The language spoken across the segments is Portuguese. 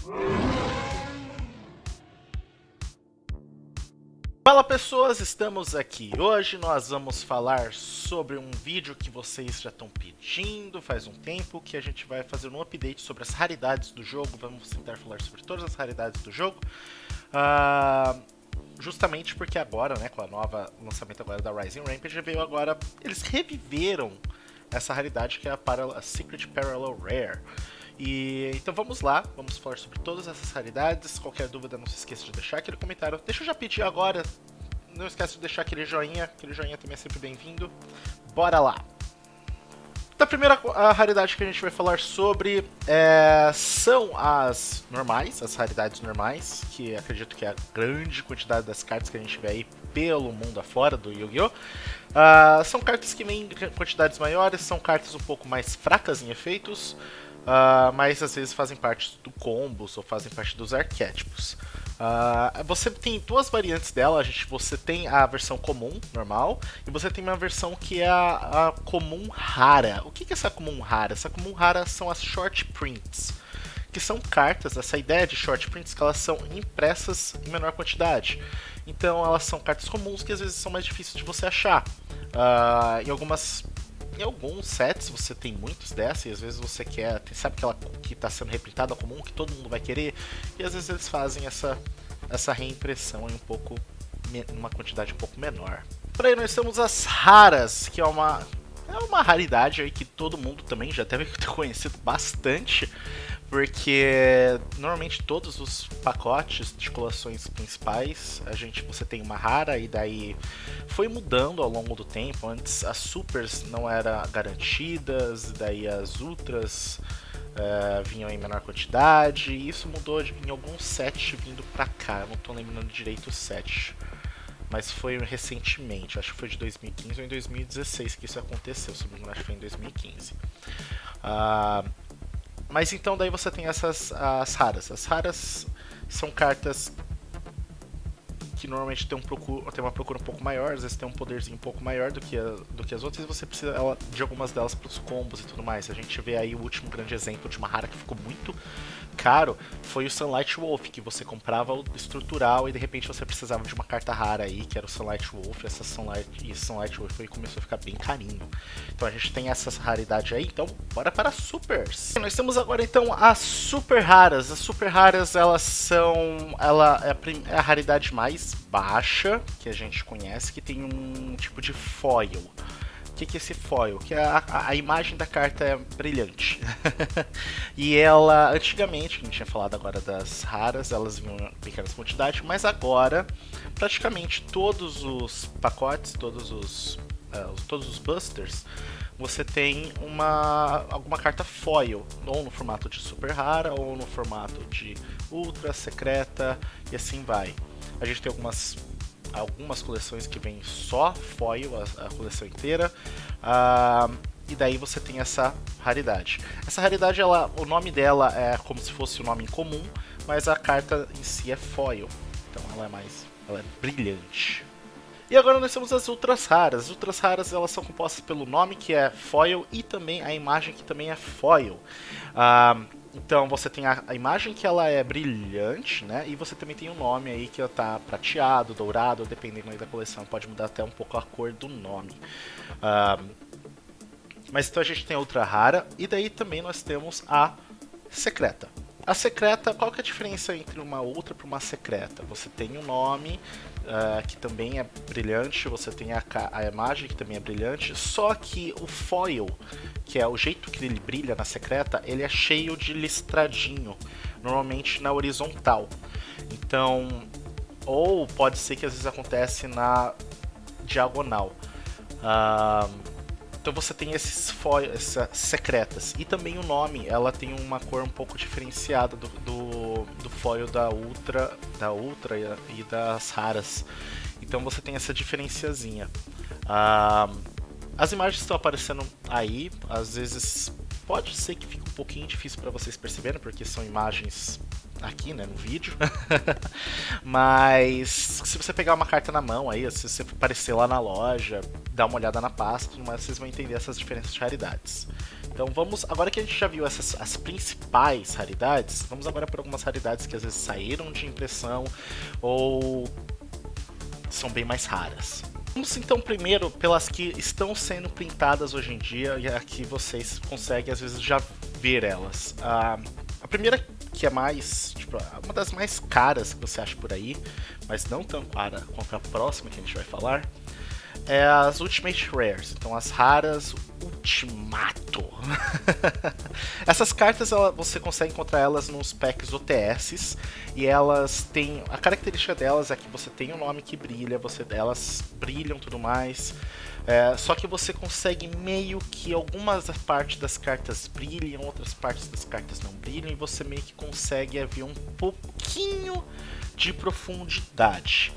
Fala pessoas, estamos aqui. Hoje nós vamos falar sobre um vídeo que vocês já estão pedindo faz um tempo, que a gente vai fazer um update sobre as raridades do jogo. Vamos tentar falar sobre todas as raridades do jogo. Justamente porque agora, né, com a nova lançamento agora da Rising Rampage, veio agora, eles reviveram essa raridade que é a Secret Parallel Rare. Então vamos lá, vamos falar sobre todas essas raridades. Qualquer dúvida não se esqueça de deixar aquele comentário. Deixa eu já pedir agora, não esquece de deixar aquele joinha também é sempre bem-vindo. Bora lá! A primeira raridade que a gente vai falar sobre são as normais, as raridades normais, que acredito que é a grande quantidade das cartas que a gente vê aí pelo mundo afora do Yu-Gi-Oh! São cartas que vêm em quantidades maiores, são cartas um pouco mais fracas em efeitos, mas às vezes fazem parte do combos ou fazem parte dos arquétipos. Você tem duas variantes dela. Você tem a versão comum, normal, e você tem uma versão que é a comum rara. O que é essa comum rara? Essa comum rara são as short prints, que são cartas, essa ideia de short prints, que elas são impressas em menor quantidade. Então elas são cartas comuns que às vezes são mais difíceis de você achar. Em alguns sets você tem muitos dessas, e às vezes você quer, sabe aquela que está sendo reprintada comum, que todo mundo vai querer, e às vezes eles fazem essa reimpressão em uma quantidade um pouco menor. Por aí nós temos as raras, que é uma raridade aí que todo mundo também já deve ter conhecido bastante, porque normalmente todos os pacotes de coleções principais você tem uma rara, e daí foi mudando ao longo do tempo. Antes as supers não eram garantidas, daí as ultras vinham em menor quantidade, e isso mudou em alguns sets vindo pra cá. Eu não tô lembrando direito o set, mas foi recentemente, acho que foi de 2015 ou em 2016 que isso aconteceu, se não me engano, acho que foi em 2015. Mas então daí você tem as raras. As raras são cartas que normalmente tem uma procura um pouco maior, às vezes tem um poderzinho um pouco maior do que as outras, e você precisa de algumas delas para os combos e tudo mais. A gente vê aí o último grande exemplo de uma rara que ficou muito caro, foi o Sunlight Wolf, que você comprava o estrutural e de repente você precisava de uma carta rara aí, que era o Sunlight Wolf. Essa Sunlight Wolf aí começou a ficar bem carinho. Então a gente tem essas raridades aí, então bora para as supers. Nós temos agora então as super raras. As super raras, ela é a raridade mais baixa que a gente conhece, que tem um tipo de foil. O que é esse foil? Que a imagem da carta é brilhante. E ela, antigamente, a gente tinha falado agora das raras, elas vinham em pequenas quantidades, mas agora, praticamente todos os pacotes, todos os busters, você tem alguma carta foil, ou no formato de super rara, ou no formato de ultra, secreta, e assim vai. A gente tem algumas coleções que vem só foil, a coleção inteira, e daí você tem essa raridade. Essa raridade, o nome dela é como se fosse o nome em comum, mas a carta em si é foil, então ela é brilhante. E agora nós temos as ultras raras. As ultras raras, elas são compostas pelo nome, que é foil, e também a imagem, que também é foil. Então você tem a imagem, que ela é brilhante, né? E você também tem o nome aí, que tá prateado, dourado, dependendo aí da coleção. Pode mudar até um pouco a cor do nome. Mas então a gente tem a ultra rara, e daí também nós temos a secreta. A secreta, qual que é a diferença entre uma ultra para uma secreta? Você tem o nome, que também é brilhante, você tem a imagem, que também é brilhante, só que o foil, que é o jeito que ele brilha na secreta, ele é cheio de listradinho, normalmente na horizontal. Então, ou pode ser que às vezes acontece na diagonal. Então você tem essas secretas. E também o nome, ela tem uma cor um pouco diferenciada do foil da ultra e das raras. Então você tem essa diferenciazinha. As imagens estão aparecendo aí, às vezes pode ser que fique um pouquinho difícil para vocês perceberem, porque são imagens aqui, né, no vídeo. Mas se você pegar uma carta na mão aí, se você aparecer lá na loja, dar uma olhada na pasta, mas vocês vão entender essas diferenças de raridades. Então vamos, agora que a gente já viu as principais raridades, vamos agora para algumas raridades que às vezes saíram de impressão ou são bem mais raras. Vamos então primeiro pelas que estão sendo printadas hoje em dia e aqui vocês conseguem às vezes já ver elas. A primeira que é mais, tipo, uma das mais caras que você acha por aí, mas não tão cara quanto a próxima que a gente vai falar, é as Ultimate Rares, então as raras Ultimato. Essas cartas você consegue encontrar elas nos packs OTS e elas têm, a característica delas é que você tem um nome que brilha, elas brilham e tudo mais. Só que você consegue meio que algumas partes das cartas brilham, outras partes das cartas não brilham, e você meio que consegue ver um pouquinho de profundidade.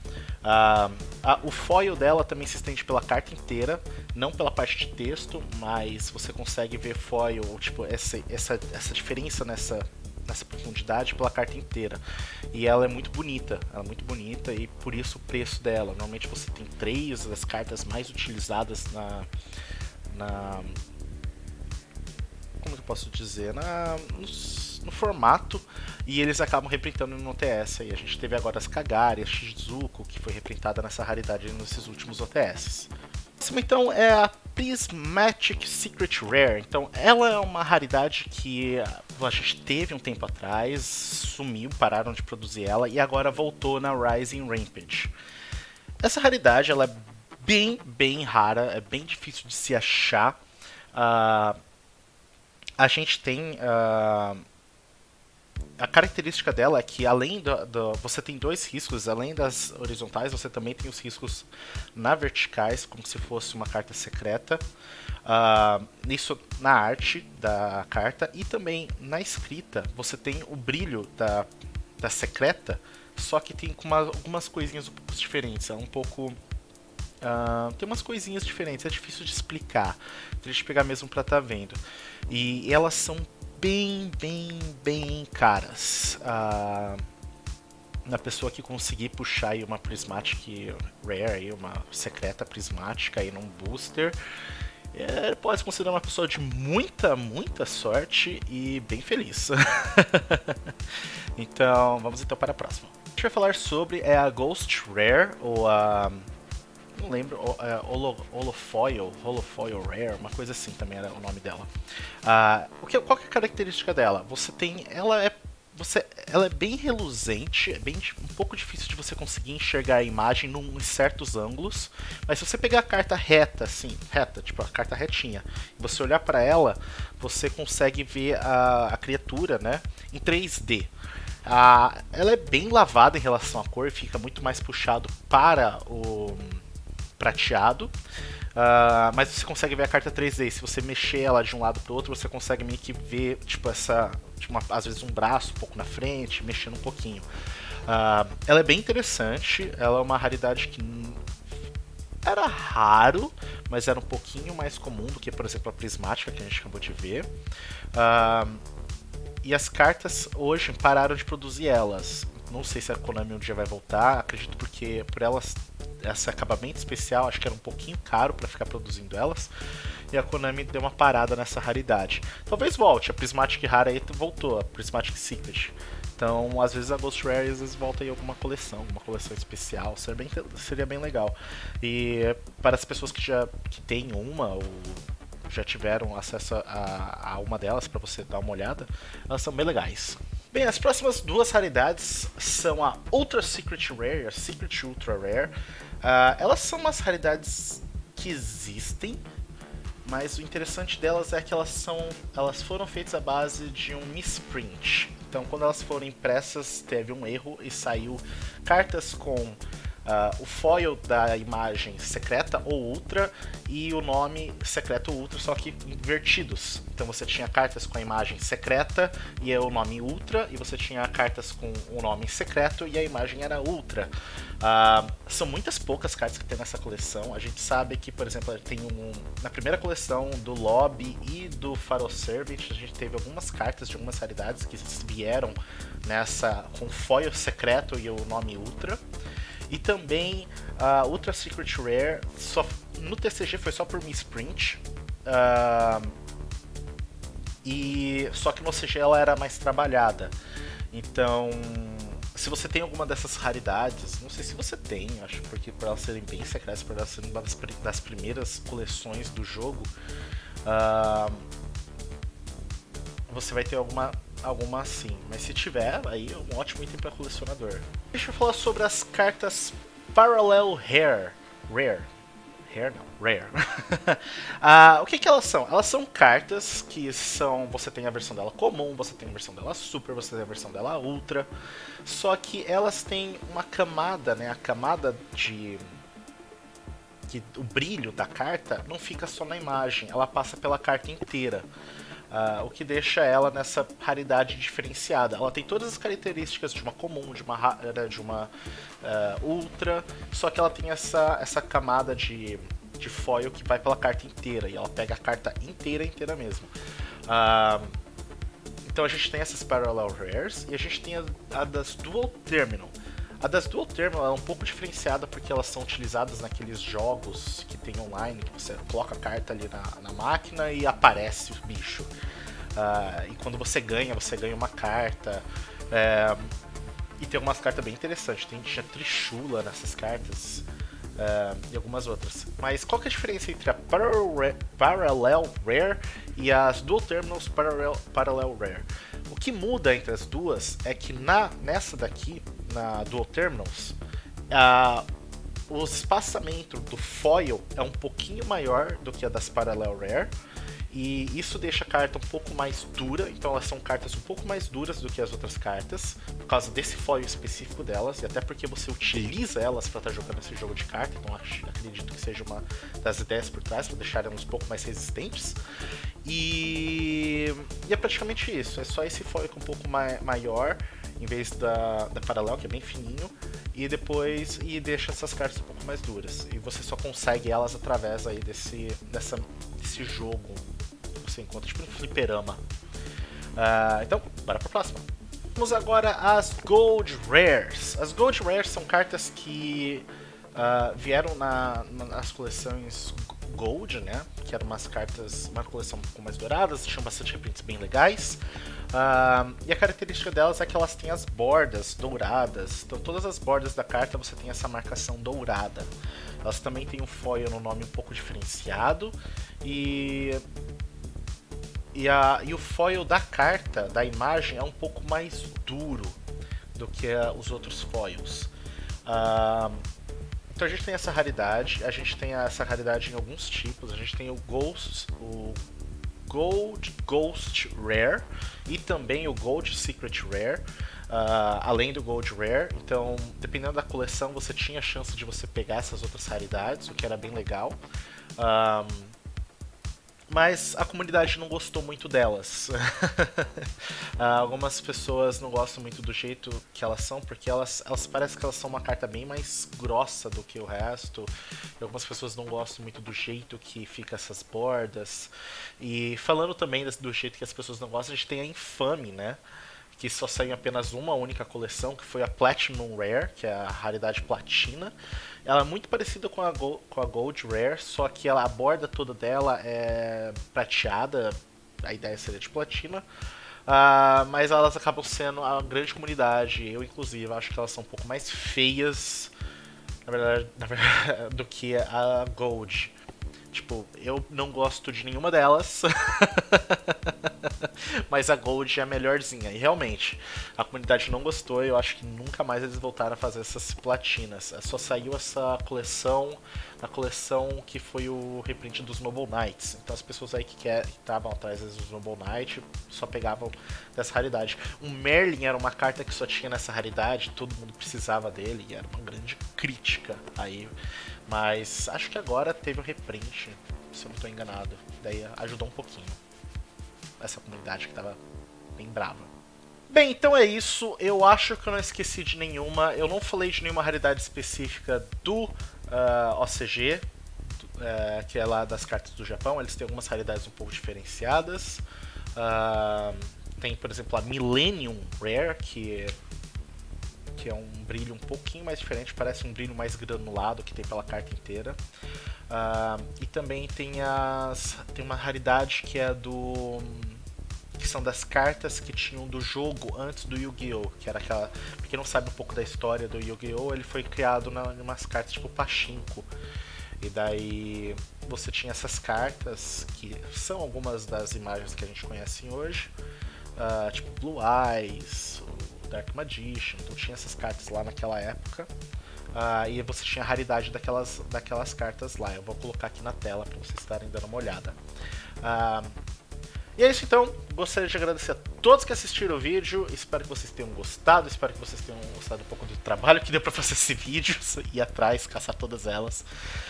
O foil dela também se estende pela carta inteira, não pela parte de texto, mas você consegue ver foil, tipo, essa diferença nessa profundidade pela carta inteira. E ela é muito bonita, e por isso o preço dela. Normalmente você tem 3 das cartas mais utilizadas como que eu posso dizer? No formato, e eles acabam reprintando no OTS. E a gente teve agora as Kagari, a Shizuko, que foi reprintada nessa raridade nesses últimos OTS. Então é a Prismatic Secret Rare. Então ela é uma raridade que a gente teve um tempo atrás, sumiu, pararam de produzir ela e agora voltou na Rising Rampage. Essa raridade ela é bem rara, é bem difícil de se achar. A gente tem a característica dela é que além você tem 2 riscos, além das horizontais, você também tem os riscos na verticais, como se fosse uma carta secreta. Isso na arte da carta e também na escrita, você tem o brilho da secreta, só que tem com algumas coisinhas um pouco diferentes, é um pouco... tem umas coisinhas diferentes, é difícil de explicar, tem que pegar mesmo pra estar vendo. E elas são bem caras. Na pessoa que conseguir puxar aí uma Prismatic Rare, aí, uma secreta prismática aí num booster, pode se considerar uma pessoa de muita sorte e bem feliz. Então, vamos então para a próxima. A gente vai falar sobre a Ghost Rare, ou a... não lembro, Holofoil Rare, uma coisa assim também era o nome dela. Qual que é a característica dela? Ela é bem reluzente, é um pouco difícil de você conseguir enxergar a imagem em certos ângulos, mas se você pegar a carta reta, assim, tipo a carta retinha, e você olhar para ela, você consegue ver a criatura, né, em 3D. Ela é bem lavada em relação à cor, fica muito mais puxado para o prateado, mas você consegue ver a carta 3D. Se você mexer ela de um lado para o outro, você consegue meio que ver, tipo, às vezes um braço um pouco na frente, mexendo um pouquinho. Ela é bem interessante, ela é uma raridade que era raro, mas era um pouquinho mais comum do que, por exemplo, a prismática que a gente acabou de ver. E as cartas hoje pararam de produzir elas. Não sei se a Konami um dia vai voltar, acredito porque por elas, esse acabamento especial, acho que era um pouquinho caro para ficar produzindo elas, e a Konami deu uma parada nessa raridade. Talvez volte, a Prismatic Rare aí voltou, a Prismatic Secret. Então, às vezes a Ghost Rare às vezes volta em alguma coleção especial, seria bem legal. E para as pessoas que têm uma ou já tiveram acesso a uma delas para você dar uma olhada, elas são bem legais. Bem, as próximas 2 raridades são a Ultra Secret Rare e a Secret Ultra Rare. Elas são umas raridades que existem, mas o interessante delas é que elas foram feitas à base de um misprint. Então, quando elas foram impressas, teve um erro e saiu cartas com o foil da imagem secreta ou ultra e o nome secreto ou ultra, só que invertidos. Então você tinha cartas com a imagem secreta e o nome ultra, e você tinha cartas com o nome secreto e a imagem era ultra. São muitas poucas cartas que tem nessa coleção. A gente sabe que, por exemplo, tem na primeira coleção do Lobby e do Pharaoh Servant, a gente teve algumas cartas de algumas raridades que vieram nessa com foil secreto e o nome ultra. E também a Ultra Secret Rare, no TCG foi só por misprint. e só que no OCG ela era mais trabalhada. Então, se você tem alguma dessas raridades, não sei se você tem, acho porque por elas serem bem secretas, por elas serem uma das primeiras coleções do jogo, você vai ter alguma assim. Mas se tiver, aí é um ótimo item para colecionador. Deixa eu falar sobre as cartas Parallel Rare. O que elas são? Elas são cartas que são... Você tem a versão dela comum, você tem a versão dela super, você tem a versão dela ultra. Só que elas têm uma camada, né? A camada de... que o brilho da carta não fica só na imagem, ela passa pela carta inteira. O que deixa ela nessa raridade diferenciada. Ela tem todas as características de uma comum, de uma rara, de uma ultra, só que ela tem essa camada de foil que vai pela carta inteira, e ela pega a carta inteira mesmo. Então a gente tem essas Parallel Rares, e a gente tem a das Dual Terminal. A das Dual Terminal é um pouco diferenciada porque elas são utilizadas naqueles jogos que tem online, que você coloca a carta ali na máquina e aparece o bicho. E quando você ganha uma carta. E tem algumas cartas bem interessantes. Tinha Trishula nessas cartas e algumas outras. Mas qual que é a diferença entre a Parallel Rare e as Dual Terminals Parallel Rare? O que muda entre as duas é que nessa daqui, na Dual Terminals, o espaçamento do foil é um pouquinho maior do que a das Parallel Rare, e isso deixa a carta um pouco mais dura. Então elas são cartas um pouco mais duras do que as outras cartas, por causa desse foil específico delas, e até porque você utiliza elas para estar jogando esse jogo de carta. Então acredito que seja uma das ideias por trás, para deixar elas um pouco mais resistentes. E é praticamente isso, é só esse foil um pouco maior, em vez da Parallel, que é bem fininho, e depois deixa essas cartas um pouco mais duras. E você só consegue elas através aí desse jogo que você encontra, tipo um fliperama. Então, bora pra próxima. Vamos agora às Gold Rares. As Gold Rares são cartas que vieram nas coleções Gold, né? Que eram uma coleção um pouco mais douradas, tinham bastante reprints bem legais. E a característica delas é que elas têm as bordas douradas. Então todas as bordas da carta você tem essa marcação dourada. Elas também têm um foil no nome um pouco diferenciado. E o foil da carta, da imagem, é um pouco mais duro do que os outros foils. Então a gente tem essa raridade, em alguns tipos. A gente tem o Gold Ghost Rare e também o Gold Secret Rare, além do Gold Rare. Então, dependendo da coleção, você tinha a chance de você pegar essas outras raridades, o que era bem legal. Mas a comunidade não gostou muito delas. Algumas pessoas não gostam muito do jeito que elas são, porque elas parecem que elas são uma carta bem mais grossa do que o resto. E algumas pessoas não gostam muito do jeito que fica essas bordas. E falando também do jeito que as pessoas não gostam, a gente tem a Infame, né? Que só saiu em apenas uma única coleção, que foi a Platinum Rare, que é a raridade platina. Ela é muito parecida com a Gold Rare, só que a borda toda dela é prateada, a ideia seria de platina. Mas elas acabam sendo a grande comunidade, eu inclusive acho que elas são um pouco mais feias, na verdade do que a Gold. Tipo, eu não gosto de nenhuma delas, mas a Gold é a melhorzinha. E realmente, a comunidade não gostou, e eu acho que nunca mais eles voltaram a fazer essas platinas. Só saiu essa coleção, na coleção que foi o reprint dos Noble Knights. Então as pessoas aí que estavam atrás dos Noble Knights só pegavam dessa raridade. O Merlin era uma carta que só tinha nessa raridade, todo mundo precisava dele, e era uma grande crítica aí. Mas acho que agora teve um reprint, se eu não estou enganado. Daí ajudou um pouquinho essa comunidade que estava bem brava. Bem, então é isso. Eu acho que eu não esqueci de nenhuma. Eu não falei de nenhuma raridade específica do OCG, que é lá das cartas do Japão. Eles têm algumas raridades um pouco diferenciadas. Tem, por exemplo, a Millennium Rare, que é um brilho um pouquinho mais diferente, parece um brilho mais granulado que tem pela carta inteira. E também tem uma raridade que é do que são das cartas que tinham do jogo antes do Yu-Gi-Oh! Que era aquela. Pra quem não sabe um pouco da história do Yu-Gi-Oh! Ele foi criado em umas cartas tipo Pachinko. E daí você tinha essas cartas, que são algumas das imagens que a gente conhece hoje, tipo Blue Eyes, o Dark Magician, então tinha essas cartas lá naquela época. E você tinha a raridade daquelas cartas lá. Eu vou colocar aqui na tela para vocês estarem dando uma olhada. E é isso então, gostaria de agradecer a todos que assistiram o vídeo, espero que vocês tenham gostado, espero que vocês tenham gostado um pouco do trabalho que deu pra fazer esse vídeo, ir atrás, caçar todas elas.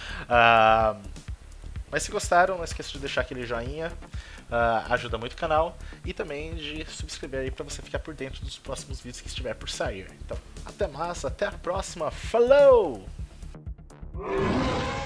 Mas se gostaram, não esqueça de deixar aquele joinha, ajuda muito o canal, e também de subscrever aí pra você ficar por dentro dos próximos vídeos que estiver por sair. Então, até mais, até a próxima, falou!